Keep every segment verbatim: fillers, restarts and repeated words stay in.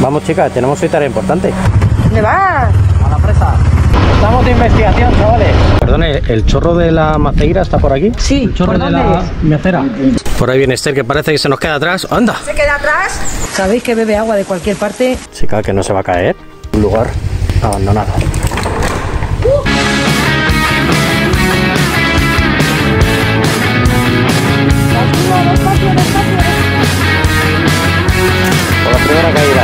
Vamos, chicas, tenemos hoy tarea importante. ¿Dónde vas? A la presa. Estamos de investigación, chavales. Perdone, ¿el chorro de la maceira está por aquí? Sí, el chorro ¿por de dónde la es? macera. Por ahí viene Esther, que parece que se nos queda atrás. ¡Anda! ¿Se queda atrás? ¿Sabéis que bebe agua de cualquier parte? Chica, que no se va a caer. Un lugar abandonado. Por la primera caída.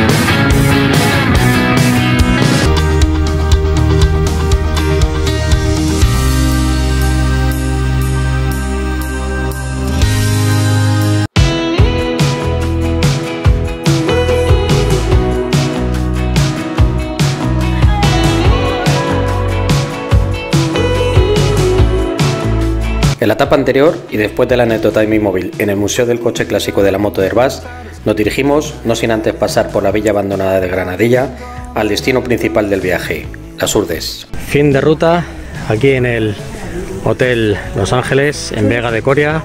En la etapa anterior y después de la anécdota de mi móvil en el Museo del Coche Clásico de la Moto de Herbás, nos dirigimos, no sin antes pasar por la villa abandonada de Granadilla, al destino principal del viaje, Las Urdes. Fin de ruta, aquí en el Hotel Los Ángeles, en Vega de Coria.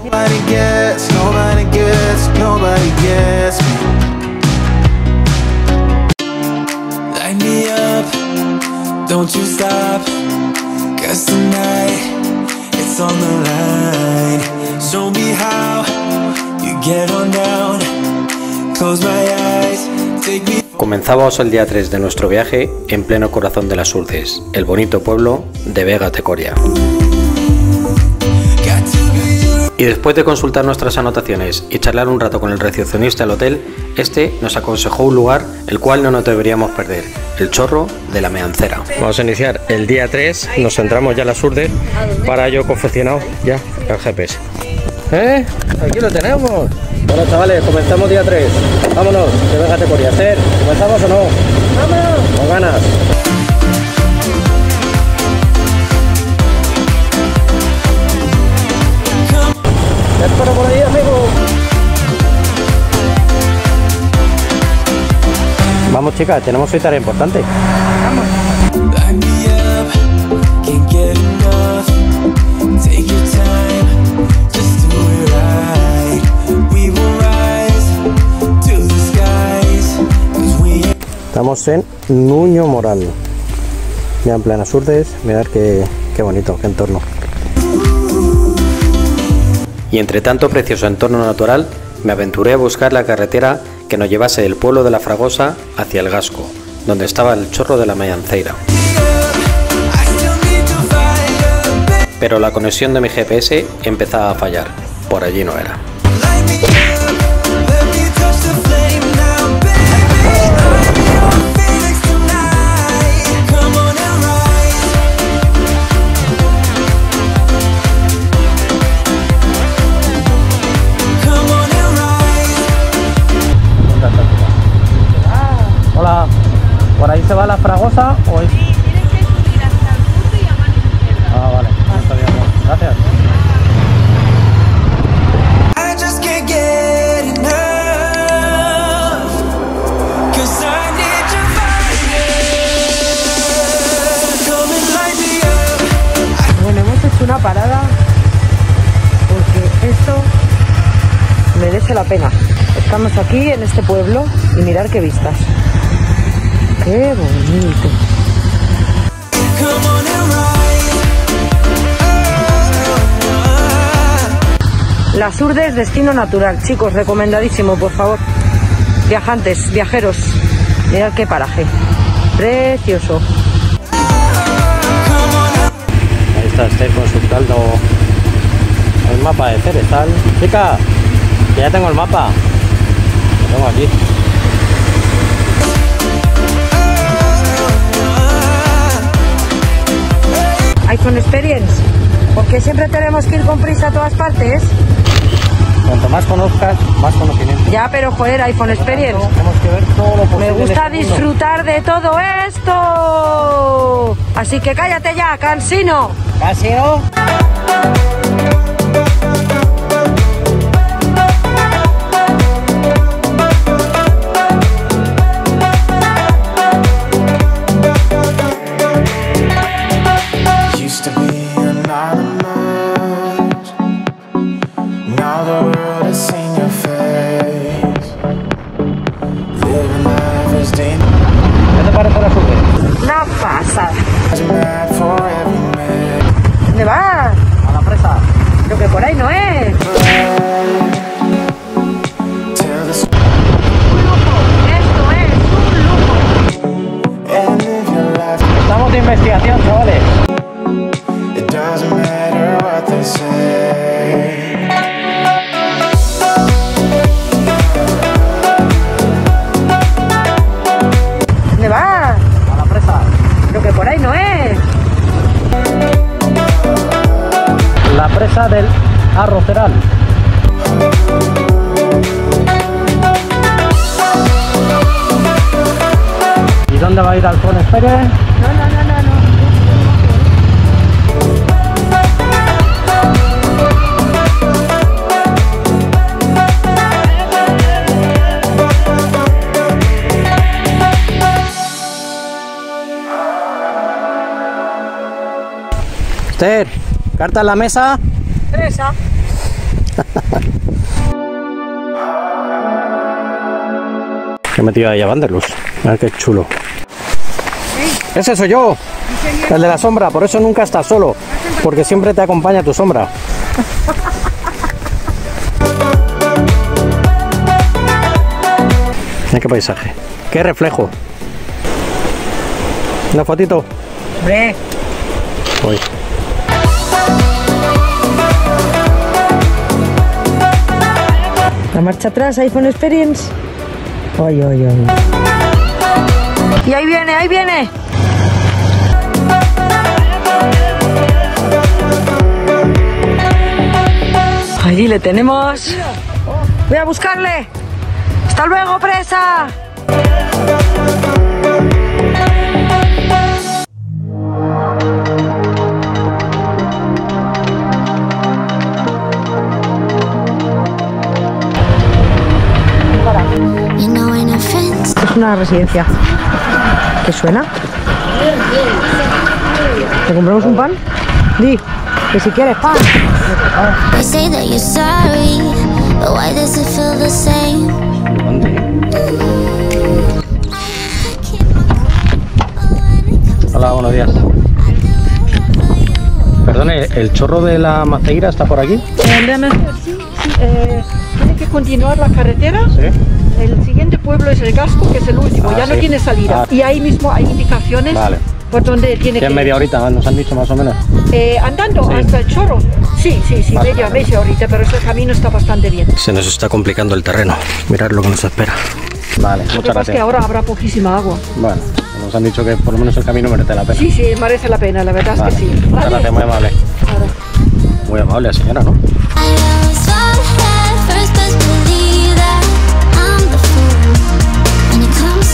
It's on the line. Show me how you get on down. Close my eyes. Take me. Comenzamos el día tres de nuestro viaje en pleno corazón de Las Urdes, el bonito pueblo de Vega de Coria. Y después de consultar nuestras anotaciones y charlar un rato con el recepcionista del hotel, este nos aconsejó un lugar el cual no nos deberíamos perder, el Chorro de la Meancera. Vamos a iniciar el día tres, nos centramos ya en Las Urdes, para ello confeccionado ya el G P S. ¿Eh? Aquí lo tenemos. Bueno, chavales, comenzamos día tres. Vámonos, de Vega de Coria. Esther, ¿comenzamos o no? ¡Vámonos! Con ganas. Te espero por ahí, amigo. Vamos, chicas, tenemos hoy tarea importante. Vamos. Estamos en Nuño Moral. Ya en plenas Urdes, mirad qué, qué bonito, qué entorno. Y entre tanto precioso entorno natural, me aventuré a buscar la carretera que nos llevase del pueblo de La Fragosa hacia el Gasco, donde estaba el Chorro de la Meancera. Pero la conexión de mi G P S empezaba a fallar, por allí no era. Hola, ¿por ahí se va La Fragosa o es...? Sí, tienes que subir hasta el punto y a mano izquierda. Ah, vale, está bien, gracias. I just can't get enough. 'Cause I need your fire. Come and light me up. Bueno, hemos hecho una parada porque esto merece la pena. Estamos aquí en este pueblo y mirar qué vistas. ¡Qué bonito! Come on and ride. Las Urdes, destino natural. Chicos, recomendadísimo, por favor. Viajantes, viajeros. Mirad qué paraje. Precioso. Ahí está Esther consultando el mapa de Cerezal. Chica, que ya tengo el mapa. Lo tengo aquí. iPhone Experience. Porque siempre tenemos que ir con prisa a todas partes. Cuanto más conozcas, más conocimiento. Ya, pero joder, iPhone Experience. Tenemos que ver todo lo posible. Me gusta de este mundo. disfrutar de todo esto. Así que cállate ya, cansino. ¿Casi no? Used to be anonymous. Now the world has seen your face. Living life dónde va a ir Alfón? Espere. No, no, no, no, no. Esther, ¿carta en la mesa? Teresa. Que he metido ahí a Vanderlust. A ver qué chulo. Ese soy yo, el de la sombra, por eso nunca estás solo, porque siempre te acompaña tu sombra. Mira qué paisaje, qué reflejo. Una fotito. Hombre. Voy. La marcha atrás, iPhone Experience. Ay, ay, ay. Y ahí viene, ahí viene. Allí le tenemos. Voy a buscarle. Hasta luego, presa. Es una residencia. ¿Qué suena? ¿Te compramos un pan? Di, que si quieres pan. They say that you're sorry, but why does it feel the same? Hola, buenos días. Perdone, ¿el chorro de la Maceira está por aquí? Sí, sí, eh, tiene que continuar la carretera. Sí. El siguiente pueblo es el Gasco, que es el último, Ah, ya no sí. tiene salida. Ah. Y ahí mismo hay indicaciones Vale. por donde tiene ¿Qué que es media horita? Nos han dicho más o menos. Eh, andando Sí. hasta el Chorro. Sí, sí, sí, Vale, media, vale. media horita, pero ese camino está bastante bien. Se nos está complicando el terreno. Mirad lo que nos espera. Vale, Lo que muchas pasa es que gracias. ahora habrá poquísima agua. Bueno, nos han dicho que por lo menos el camino merece la pena. Sí, sí, merece la pena, la verdad Vale. es que sí. Muchas Vale. gracias, muy amable. Ahora. Muy amable, señora, ¿no? I was all at first, best believe that I'm the fool when it comes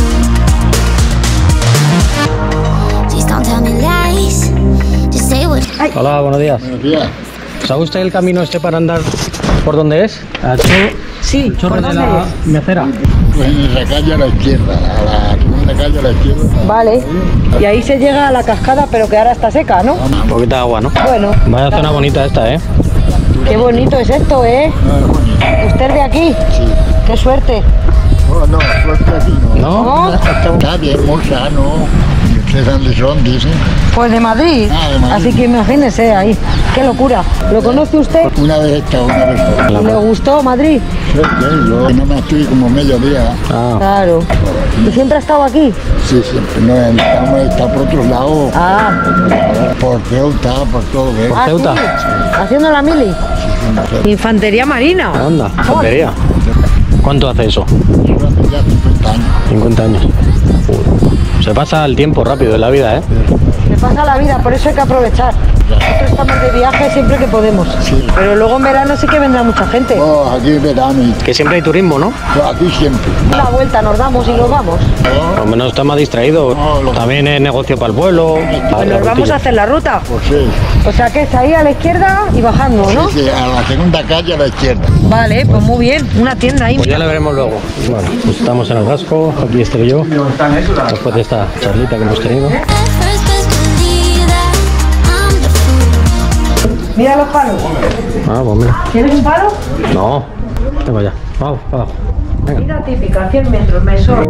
to you. Please don't tell me lies, just say what. Hola, buenos días. Buenos días. ¿Sabe usted el camino este para andar por dónde es? Al chorro, Sí, chorro ¿por de dónde la es? Mecera. Pues en esa calle a la izquierda, a la segunda calle a la izquierda. Vale. Y ahí se llega a la cascada, pero que ahora está seca, ¿no? Un poquito de agua, ¿no? Bueno, Vaya zona bonita esta, ¿eh? qué bonito es esto, ¿eh? No, es bonito. ¿Usted es de aquí? Sí. Qué suerte. Oh, no, suerte aquí no. ¿No? Está bien, muy sano. ¿Y ustedes dónde son, dicen? Pues de Madrid. Ah, de Madrid. Así que imagínese ahí. Qué locura. ¿Lo conoce usted? Una vez he estado, una vez ¿Y le gustó Madrid? Suerte, yo no me estoy como medio día. Ah, Claro. ¿Y siempre ha estado aquí? Sí, siempre. No, estamos, está por otros lados. Ah. Por Ceuta, por todo. ¿eh? Ah, Ceuta? sí. Haciendo la mili. Sí, sí, Infantería marina. anda, tontería. ¿Cuánto hace eso? sí. Hace ya cincuenta años. cincuenta años. Uy, se pasa el tiempo rápido en la vida, ¿eh? Se pasa la vida, por eso hay que aprovechar. Nosotros estamos de viaje siempre que podemos. Sí. Pero luego en verano sí que vendrá mucha gente. Oh, aquí es verano y Que siempre hay turismo, ¿no? aquí siempre. Una vuelta nos damos y nos vamos. Por lo menos está más distraído. No, lo- También es negocio para el pueblo. para Pues la nos vamos rutilla. a hacer la ruta. Pues sí. O sea que es ahí a la izquierda y bajando, ¿no? Sí, sí, a la segunda calle a la izquierda. Vale, pues muy bien. Una tienda ahí. Pues ya la veremos luego. Bueno, pues estamos en el Gasco, aquí estoy yo. Después de esta charlita que hemos tenido. At first, best believe that I'm the fool. Mira los palos. Ah, pues mira. ¿Quieres un palo? No, tengo ya. Vamos, abajo. Venga. Mira típica, cien metros, mesón.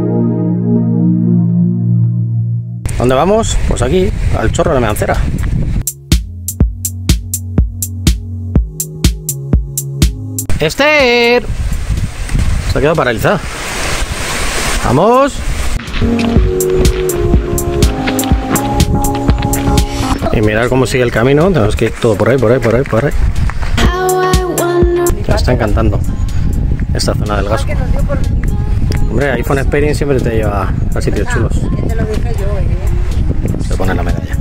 ¿Dónde vamos? Pues aquí, al chorro de la Meancera. ¡Esther! Se ha quedado paralizada. ¡Vamos! Y mirad cómo sigue el camino. Tenemos que ir todo por ahí, por ahí, por ahí, por ahí. How I wonder. Me está encantando esta zona del Gasco. Hombre, iPhone Experience siempre te lleva a sitios chulos. Se pone la medalla.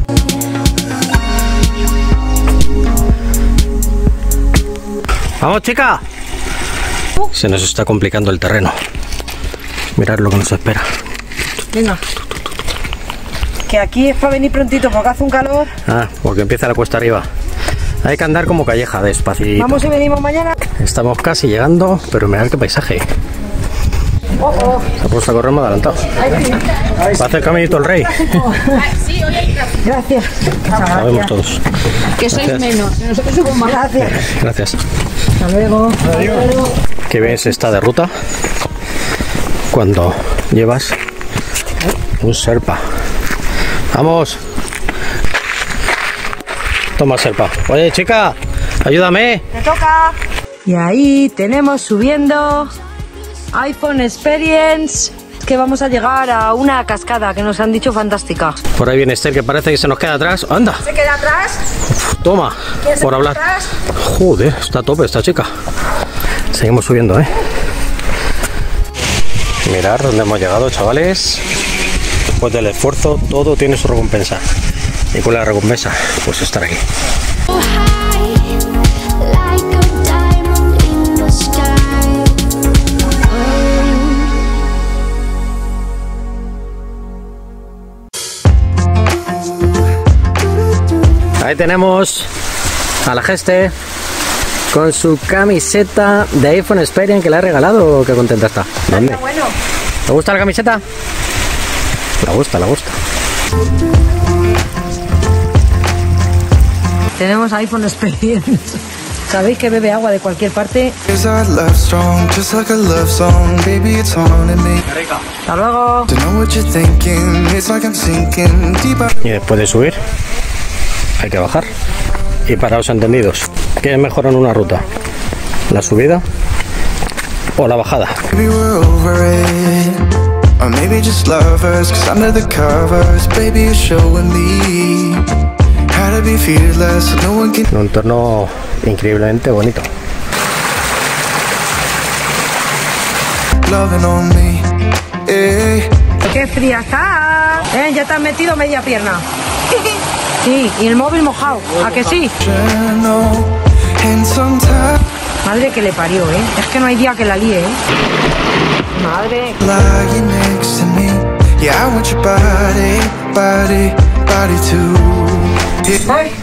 ¡Vamos, chica! Se nos está complicando el terreno. Mirad lo que nos espera. Venga. Que aquí es para venir prontito porque hace un calor. Ah, porque empieza la cuesta arriba. Hay que andar como calleja, despacito. Vamos y venimos mañana. Estamos casi llegando, pero mirad qué paisaje. Oh, oh. Se ha puesto a correr más adelantado. Va a hacer caminito el rey. Gracias. Sabemos todos. Que sois Gracias. menos. Nosotros somos más. Gracias. Gracias. Hasta luego. Adiós. Qué bien se está de ruta cuando llevas un Sherpa. Vamos. Toma Sherpa. Oye, chica, ayúdame. ¡Te toca! Y ahí tenemos subiendo iPhone Experience. Que vamos a llegar a una cascada que nos han dicho fantástica. Por ahí viene Esther, que parece que se nos queda atrás. ¡Anda! ¿Se queda atrás? Toma, ¿Quién se por queda hablar. atrás? Joder, está a tope esta chica. Seguimos subiendo, ¿eh? Mirad dónde hemos llegado, chavales. Después del esfuerzo, todo tiene su recompensa. ¿Y cuál es la recompensa? Pues estar aquí. Like a diamond in the sky. Ahí tenemos a la Geste con su camiseta de iPhone Experience que le ha regalado. Qué contenta está. ¿Dónde? Está bueno. ¿Te gusta la camiseta? La gusta, la gusta. Tenemos iPhone Experience. Sabéis que bebe agua de cualquier parte. Is our love strong, just like a love song, baby, it's haunting me. Hasta luego. Don't know what you're thinking, it's like I'm sinking deeper. Y después de subir, hay que bajar. Y paraos entendidos. ¿Qué es mejor en una ruta? ¿La subida o la bajada? Maybe we're over it, or maybe just lovers, cause under the covers, baby, you're showing me how to be fearless, so no one can. Un entorno increíblemente bonito. Loving on me, eh. ¡Qué fría está! ¿Eh? Ya te has metido media pierna. Sí, y el móvil mojado. ¿A que sí? No, and sometimes Madre que le parió, ¿eh? Es que no hay día que la líe, ¿eh? Madre. lying next to me, yeah, I want your body, body, body too. Yeah. Ay.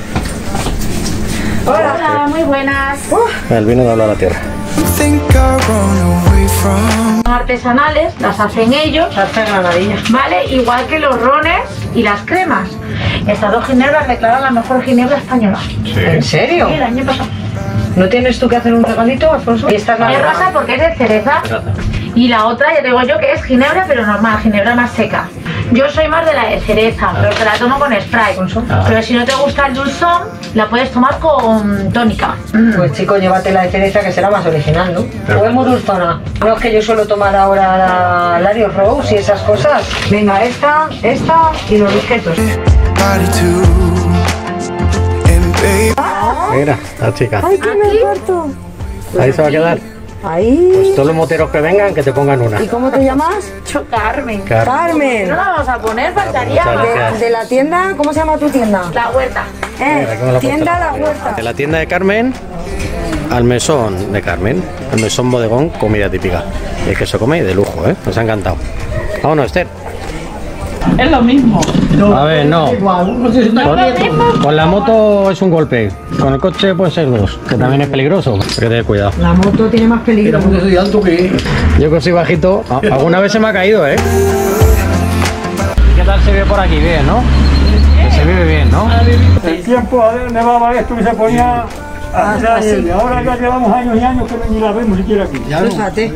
Hola, muy buenas. El vino de hablar a la tierra. Think I run away from. Artesanales, las hacen ellos, Hace granadilla. ¿vale? Igual que los rones y las cremas. Estas dos ginebras declaran la mejor ginebra española. ¿En serio? Sí, el año pasado. ¿No tienes tú que hacer un regalito, Alfonso? Y esta es la Es rosa porque es de cereza. Y la otra, ya te digo yo, que es ginebra, pero normal, ginebra más seca. Yo soy más de la de cereza, pero te la tomo con spray. Pero si no te gusta el dulzón, la puedes tomar con tónica. Pues chico, llévate la de cereza que será más original, ¿no? O es muy dulzona. No es que yo suelo tomar ahora la Lario Rose y esas cosas. Venga, esta, esta y los bisquetos. Body too. And babe, Mira, la chica. ¡Ay, que me parto! Ahí se va a quedar. Ahí. Pues todos los moteros que vengan, que te pongan una. ¿Y cómo te llamas? Yo, Carmen. Car- Carmen. No la vamos a poner, faltaría. Muchas gracias. De, de la tienda, ¿cómo se llama tu tienda? La huerta. Eh, Mira, que me la tienda apunta. La Huerta. De la tienda de Carmen al mesón de Carmen, al mesón bodegón, comida típica. Y es que se come de lujo, ¿eh? Nos ha encantado. Vámonos, Esther. Es lo mismo. A ver, no. Con, con la moto es un golpe. Con el coche puede ser dos, que también es peligroso. Hay que tener cuidado. La moto tiene más peligro. Yo que soy bajito, a- alguna vez se me ha caído, ¿eh? ¿Qué tal se ve por aquí? Bien, ¿no? Que se vive bien, ¿no? El tiempo, a ver, nevaba esto que se ponía a tirar así. nieve. Ahora ya llevamos años y años que ni la vemos siquiera aquí. Fíjate.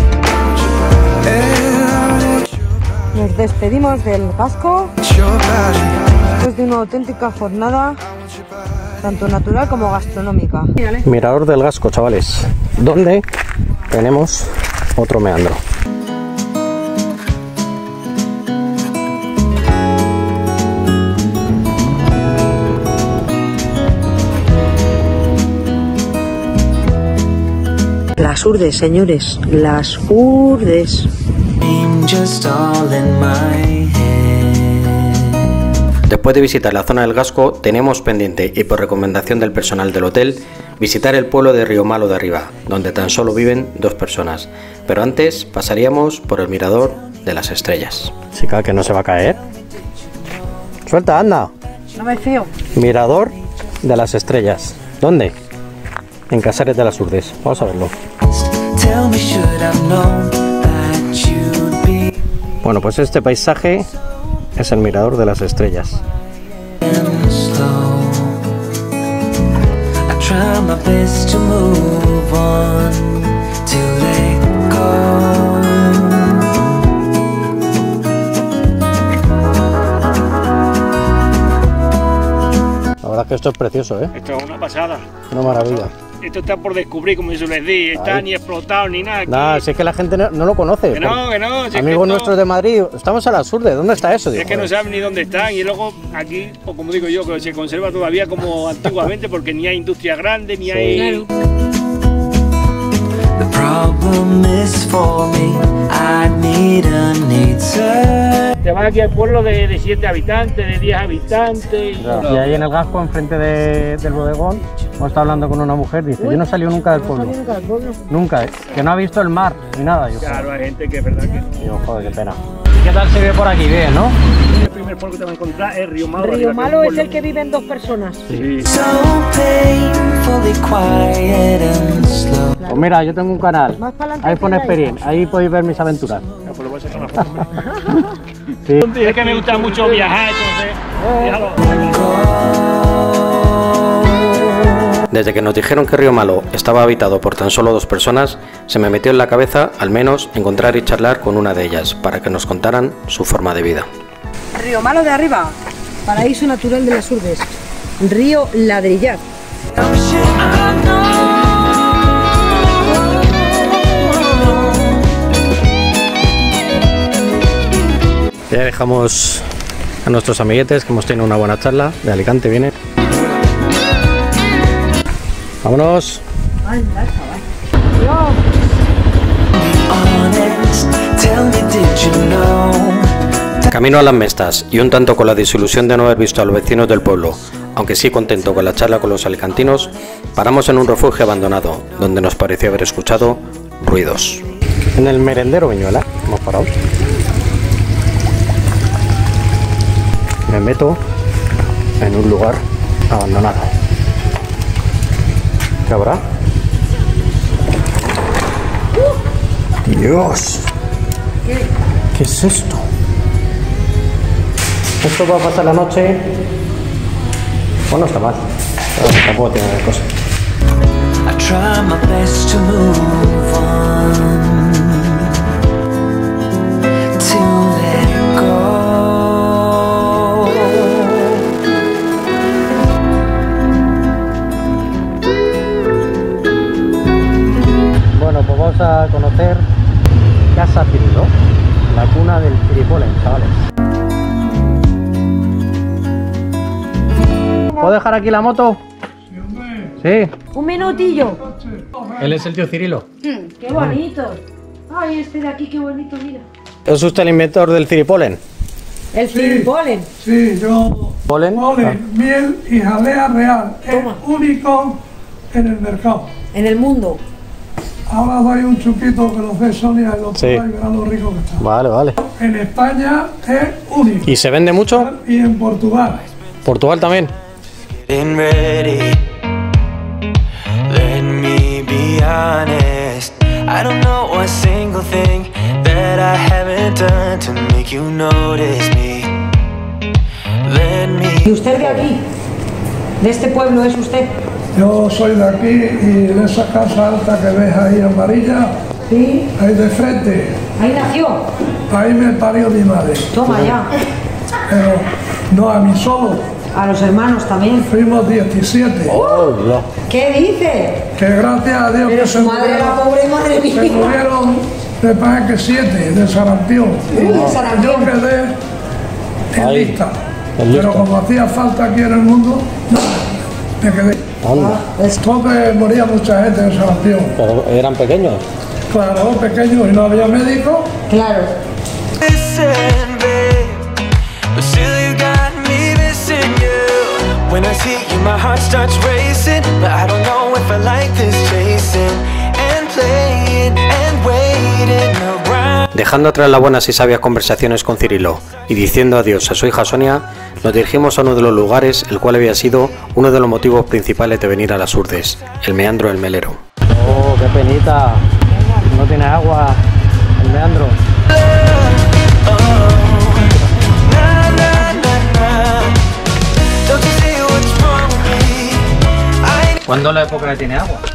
Nos despedimos del Gasco your body. después de una auténtica jornada tanto natural como gastronómica. Mirador del Gasco, chavales. ¿Dónde tenemos otro meandro? Las Urdes, señores, las Urdes. Just all in my head. Después de visitar la zona del Gasco, tenemos pendiente, y por recomendación del personal del hotel, visitar el pueblo de Río Malo de Arriba, donde tan solo viven dos personas. Pero antes pasaríamos por el mirador de las estrellas. Chica, que no se va a caer. Suelta, anda. No me fío. Mirador de las estrellas. ¿Dónde? En Casares de las Urdes. Vamos a verlo. Bueno, pues este paisaje es el mirador de las estrellas. La verdad es que esto es precioso, ¿eh? Esto es una pasada. Una maravilla. Esto está por descubrir, como yo les di. Está Ahí. ni explotado ni nada. Aquí. Nada, si es que la gente no, no lo conoce. Que no, que no. Si Amigos es que nuestros no, de Madrid, estamos a las Urdes. ¿Dónde está eso? Es Digo, que no joder. saben ni dónde están. Y luego aquí, o como digo yo, que se conserva todavía como antiguamente, porque ni hay industria grande, ni Sí. hay. The problem is for me. I need a nature. Te vas aquí al pueblo de, de siete habitantes, de diez habitantes. Y... Y ahí en el Gasco, enfrente de, del bodegón, hemos estado hablando con una mujer, dice, yo no he salido nunca del pueblo. Nunca al pueblo. Nunca, ¿eh? Que no ha visto el mar ni nada. Yo, Claro, hay gente que es verdad que. digo, joder, qué pena. ¿Qué tal se ve por aquí? Bien, ¿no? El primer pueblo que te vas a encontrar es Río Malo. Río arriba, Malo que es un el que pueblo- viven dos personas. Sí. So painfully quiet and slow. Pues mira, yo tengo un canal, Más para adelante iPhone que la Experience, ahí podéis ver mis aventuras. Ya, pues le voy a sacar una foto. Sí. Es que me gusta mucho viajar, entonces. Déjalo. Desde que nos dijeron que Río Malo estaba habitado por tan solo dos personas, se me metió en la cabeza, al menos, encontrar y charlar con una de ellas, para que nos contaran su forma de vida. Río Malo de arriba, paraíso natural de las Urdes. Río Ladrillar. Ya dejamos a nuestros amiguetes, que hemos tenido una buena charla. De Alicante viene. Vámonos. Honest, tell me, did you know? Camino a las Mestas y un tanto con la desilusión de no haber visto a los vecinos del pueblo, aunque sí contento con la charla con los alicantinos, paramos en un refugio abandonado, donde nos pareció haber escuchado ruidos. En el merendero Viñuela hemos parado. Me meto en un lugar abandonado. ¿Qué habrá? Dios, ¿qué es esto? Esto va a pasar la noche. Bueno, está mal. Pero tampoco tiene cosa. I try my best to move on, to let go. Bueno, pues vamos a conocer Casa Cirilo, la cuna del Ciripolen, chavales. ¿Puedo dejar aquí la moto? Sí. Un minutillo. Él es el tío Cirilo. Qué bonito. Ay, este de aquí, qué bonito, mira. ¿Es usted el inventor del Ciripolen? El Ciripolen. Sí, yo ¿Polen? polen, miel y jalea real, Toma. es único en el mercado. En el mundo. Ahora doy un chupito que lo ve Sonia y lo Sí. prueba y verá lo rico que está. Vale, vale. En España es único. ¿Y se vende mucho? Y en Portugal. ¿Portugal también? Getting ready. Let me be honest. I don't know a single thing that I haven't done to make you notice me. Let ¿Y me. usted de aquí? ¿De este pueblo es usted? Yo soy de aquí y de esa casa alta que ves ahí amarilla, Sí. ahí de frente, Ahí nació. ahí me parió mi madre. Toma ya. Pero no a mí solo, A los hermanos también. fuimos diecisiete. Oh, Dios. ¿Qué dice? Que gracias a Dios Pero que se su madre, la murieron, pobre madre se mía. murieron, me parece que siete de sarampión. Uy, de sarampión. Yo quedé en Ahí, lista. en lista. Pero como hacía falta aquí en el mundo, no, me quedé. Anda. Entonces moría mucha gente de sarampión. Pero eran pequeños. Claro, pequeños y no había médico. Claro. Listen, babe, but still you got me missing you. When I see you, my heart starts racing, but I don't know if I like this chasing and playing and waiting around. Dejando atrás las buenas y sabias conversaciones con Cirilo y diciendo adiós a su hija Sonia, nos dirigimos a uno de los lugares el cual había sido uno de los motivos principales de venir a Las Urdes, el meandro del Melero. Oh, qué penita, no tiene agua el meandro. ¿Cuándo es la época que tiene agua?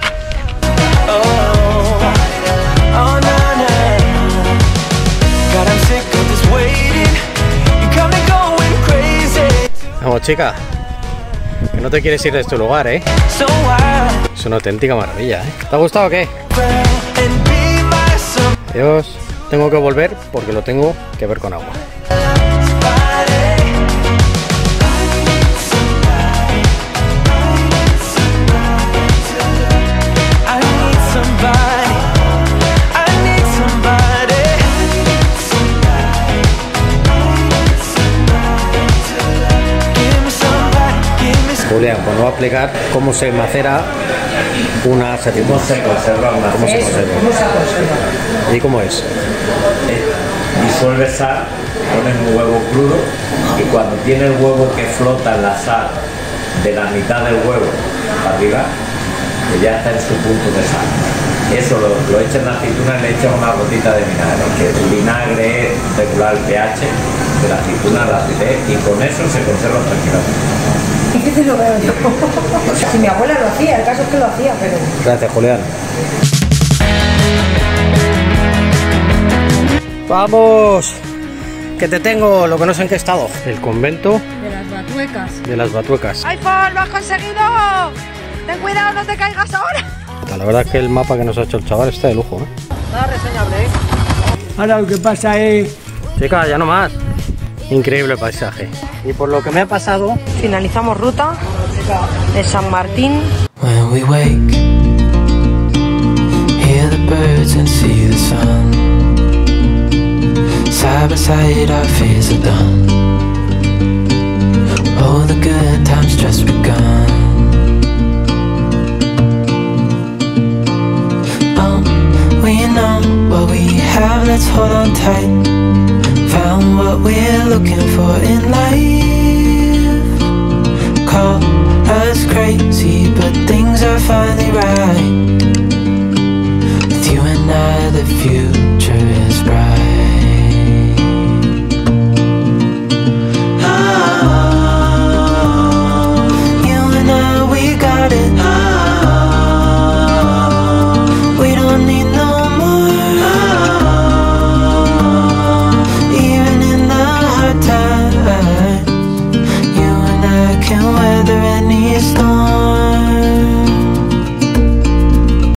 Vamos, chica, que no te quieres ir de este lugar, ¿eh? Es una auténtica maravilla, ¿eh? ¿Te ha gustado o qué? Adiós. Tengo que volver porque lo tengo que ver con agua. Julián, pues nos va a explicar cómo se macera una aceituna. ¿Cómo se conserva una ¿Cómo se aceituna? conserva? ¿Cómo se conserva? ¿Y cómo es? Eh, Disuelve sal, pones un huevo crudo y cuando tiene el huevo que flota en la sal de la mitad del huevo para arriba, que ya está en su punto de sal. Eso lo, lo echas en la aceituna y le echas una gotita de vinagre, que el vinagre es regular el pH de la aceituna, la acidez, y con eso se conserva tranquilamente. Difícil lo veo yo. Si mi abuela lo hacía, el caso es que lo hacía, pero... Gracias, Julián. ¡Vamos! Que te tengo, lo que no sé en qué estado. El convento De las batuecas. de las Batuecas. ¡iPhone, lo has conseguido! ¡Ten cuidado, no te caigas ahora! La verdad es que el mapa que nos ha hecho el chaval está de lujo, ¿eh? Nada reseñable, ¿eh? Ahora lo que pasa es... Chica, ya no más. Increíble paisaje. Y por lo que me ha pasado... Finalizamos ruta de San Martín. When we wake, hear the birds and see the sun. Side by side our fears are done. Oh, the good times just begun. Oh, we know what we have, let's hold on tight. Found what we're looking for in life. Call us crazy, but things are finally right.